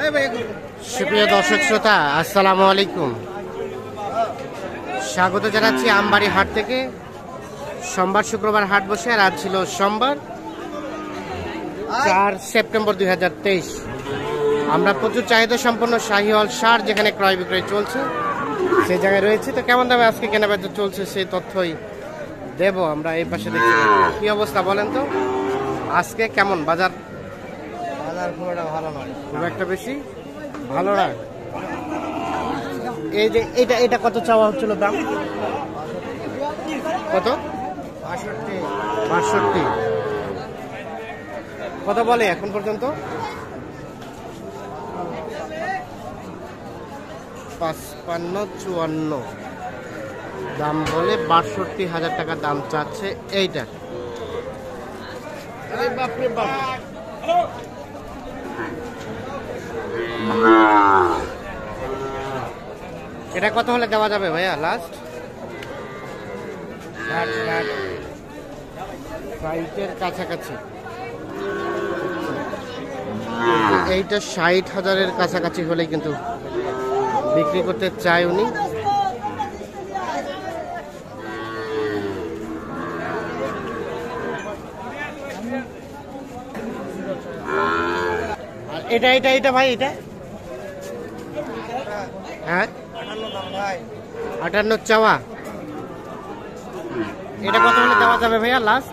সুপ্রিয় দর্শক শ্রোতা, আসসালামু আলাইকুম। স্বাগত জানাচ্ছি আমবাড়ি হাট থেকে। সোমবার শুক্রবার হাট বসে, আর আজ ছিল সোমবার 4 সেপ্টেম্বর 2023। আমরা প্রচুর চাহিদা সম্পন্ন শাহিওয়াল সার যেখানে ক্রয় বিক্রয় চলছে সেই জায়গায় রয়েছে। তো কেমন দামে আজকে কেনাবেচা চলছে সেই তথ্যই দেব আমরা। এই পাশে দেখছি কি অবস্থা বলেন তো, আজকে কেমন বাজার? বাজার খুব একটা ভালো নয়, খুব একটা বেশি ভালো না। এই যে এটা কত চাওয়া হচ্ছিল দাম? কত? 62। কত বলে এখন পর্যন্ত? 55-54 দাম বলে। 62,000 টাকা দাম চাচ্ছে এইটা। বাপরে বাপ, এটা কত হলে দেওয়া যাবে ভাইয়া লাস্ট? 60,000 কাছাকাছি। এইটা 60,000-এর কাছাকাছি হলেই কিন্তু বিক্রি করতে চায় উনি। আর এটা ভাই, এটা হ্যাঁ 58 চাওয়া। এটা কত হলে দেওয়া যাবে ভাইয়া লাস্ট?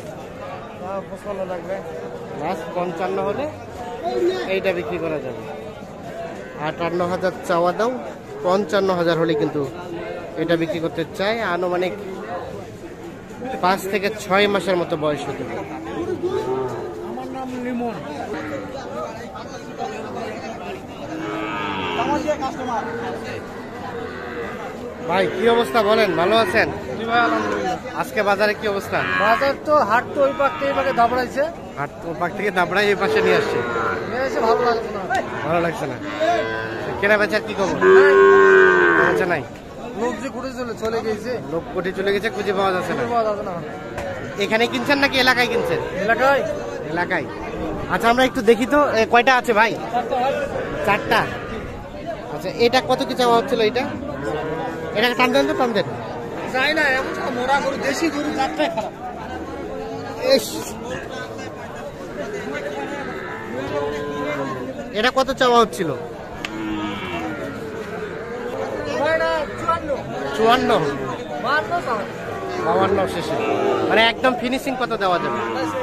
55 হলে এইটা বিক্রি করা যাবে। 58,000 চাওয়া দাও, 55,000 হলে কিন্তু এটা বিক্রি করতে চায়। আনুমানিক 5 থেকে 6 মাসের মতো বয়স হতে পারে। আমার নাম লিমন। ভাই কি অবস্থা বলেন, ভালো আছেন? আজকে বাজারে কি অবস্থা? বাজার তো হাট তো ওই পাক থেকে এই পাকে দাবড়াইছে। হাট ওই পাক থেকে দাবড়াই এই পাশে নিয়ে আসছে। ভালো লাগছে না, ভালো লাগছে না। কেনা বেচার কি খবর? বেচা নাই। লোক যে ঘুরে চলে গেছে, লোক কোটি চলে গেছে, খুঁজে পাওয়া যাচ্ছে না। পাওয়া যাবে না। এখানে কিনছেন নাকি এলাকায় কিনছেন? এলাকায়। এলাকায়। আচ্ছা আমরা একটু দেখি তো কয়টা আছে ভাই? 4টা। আচ্ছা এটা কত কি চাওয়া হচ্ছিল? এটা টান দেন তো, টান দেন। যাই না, এমন মোরা গরু, দেশি গরু যাত্রায় খারাপ। এটা কত চাওয়া হচ্ছিল? 54, 52 শেষে। মানে একদম ফিনিশিং কত দেওয়া যাবে?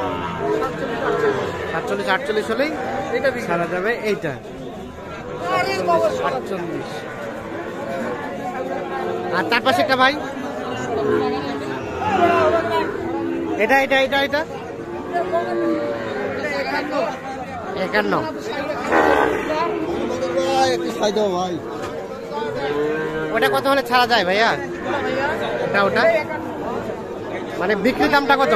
47-48 হলেই ছাড়া যাবে এইটা। 48। আর তার পাশে একটা ভাই, এটা 51। ভাই ওটা কত হলে ছাড়া যায় ভাইয়া? ওটা মানে বিক্রি দামটা কত?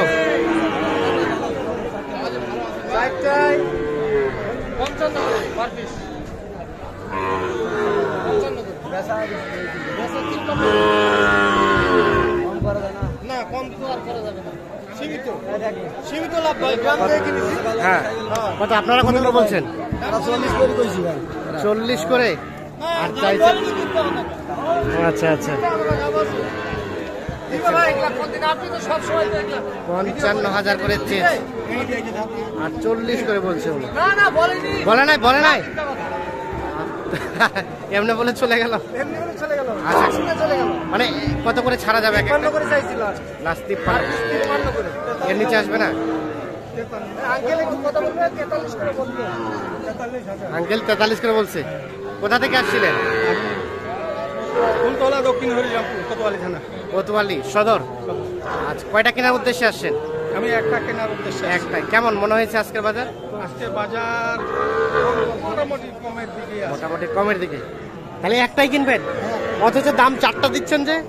55। হ্যাঁ কত আপনারা কত করে বলছেন? 40 করে। আর চাইছে? আচ্ছা 55,000 করে চেয়েছে, আর 40 করে বলছে। বলে নাই এমনি বলে চলে গেল। মানে কত করে ছাড়া যাবে? লাস্ট 53 করে। এর নিচে আসবে না? আঙ্কেল 43 করে বলছে। কোথা থেকে আসছিলেন? ফুলতলা, দক্ষিণ হরিরামপুর, কোতোয়ালি থানা। কোতোয়ালি সদর। আচ্ছা কয়টা কেনার উদ্দেশ্যে আসছেন? আমি একটা কেনার উদ্দেশ্যে। একটাই। কেমন মনে হয়েছে আজকের বাজার? আজকের বাজার মোটামুটি কমের দিকে। তাহলে একটাই কিনবেন, অথচ দাম 4টা দিচ্ছেন যে?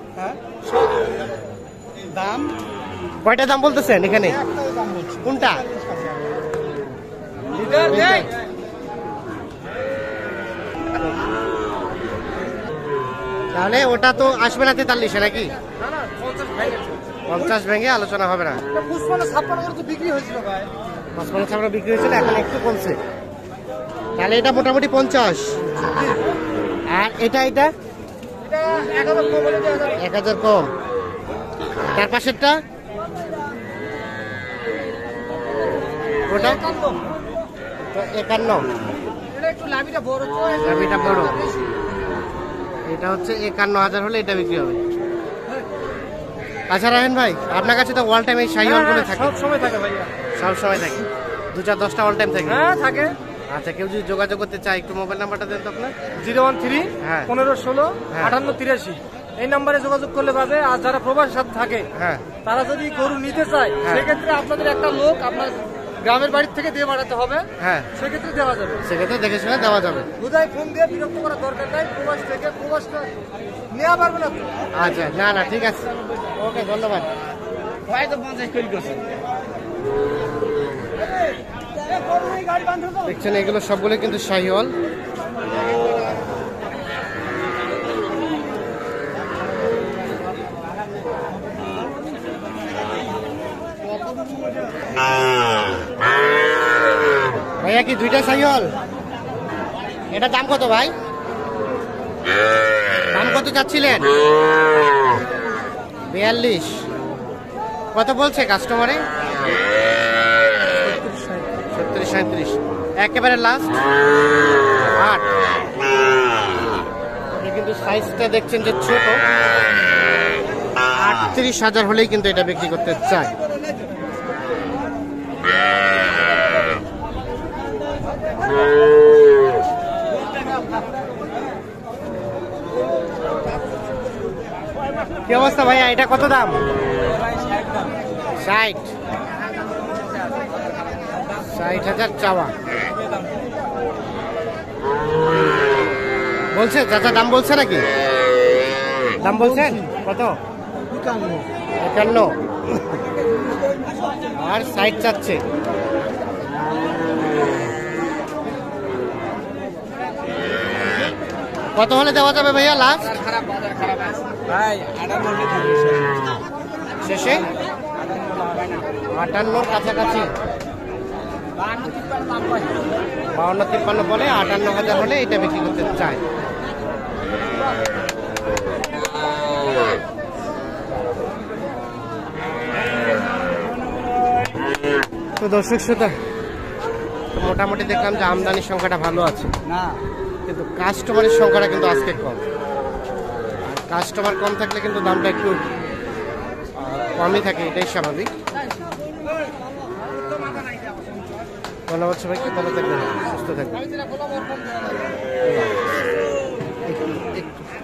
দাম কয়টা দাম বলতেছেন এখানে? কোনটা? তাহলে ওটা তো আসবে না 43-এ নাকি? 50 ভেঙে আলোচনা হবে না। 56 বিক্রি হয়েছিল ভাই। 55 বিক্রি হয়েছিল, এখন একটু কমছে। তাহলে এটা মোটামুটি 50। আর এটা এটা 1000 কম হলে 1000 কম। তার পাশেরটা ওটা 51। এটা একটু লাভিটা বড় তো, লাভিটা বড়। এটা হচ্ছে 51,000 হলে এটা বিক্রি হবে। আচ্ছা রাহেন ভাই, আপনার কাছে তো অল টাইম এই শাহিওয়ালগুলো থাকে? সব সময় থাকে ভাইয়া। সব সময় থাকে, 2-4-10টা অল টাইম থাকে? হ্যাঁ থাকে। আচ্ছা, কেউ যদি যোগাযোগ করতে চায় একটু মোবাইল নাম্বারটা দেন তো আপনার। 013 হ্যাঁ। 1516 হ্যাঁ। 5883 এই নম্বরে যোগাযোগ করলে পাবে। আর যারা প্রবাসের সাথে থাকে হ্যাঁ তারা যদি গরু নিতে চায় হ্যাঁ। সেক্ষেত্রে আপনাদের একটা লোক আপনার গ্রামের বাড়ি থেকে দিয়ে পাঠাতে হবে, হ্যাঁ, সেক্ষেত্রে দেওয়া যাবে। সেক্ষেত্রে দেখে শুনে দেওয়া যাবে। বুঝাই ফোন দিয়ে বিরক্ত করার দরকার নাই, প্রবাস থেকে প্রবাসটা নেওয়া পারবে না তো। আচ্ছা, না না ঠিক আছে, ওকে ধন্যবাদ। ভাই তো 50 তৈরি করছে। দেখছেন এগুলো সবগুলো কিন্তু শাহিওয়াল। ভাইয়া কি দুইটা শাহিওয়াল? এটা দাম কত ভাই? দাম কত চাচ্ছিলেন? 42। কত বলছে কাস্টমারে? 70-37। একেবারে লাস্ট 8। কিন্তু সাইজটা দেখছেন যে ছোট। 38,000 হলেই কিন্তু এটা বিক্রি করতে চায়। কি অবস্থা ভাইয়া, এটা কত দাম? 60,000 চাওয়া। বলছে চাচা, দাম বলছে নাকি? দাম বলছেন কত? 51। আর 60 চাচ্ছে। কত হলে দেওয়া যাবে ভাইয়া লাস্ট? ভাই শেষে 58 কাছাকাছি। 52-53 বলে, 58,000 হলে এটা বিক্রি করতে চায়। তো দর্শক শ্রোতা, মোটামুটি দেখলাম যে আমদানির সংখ্যাটা ভালো আছে, না কিন্তু কাস্টমারের সংখ্যাটা কিন্তু আজকে কম। কাস্টমার কম থাকলে কিন্তু দামটা একটু কমই থাকে, এটাই স্বাভাবিক। ধন্যবাদ সবাইকে, ভালো থাকবেন, সুস্থ থাকবেন।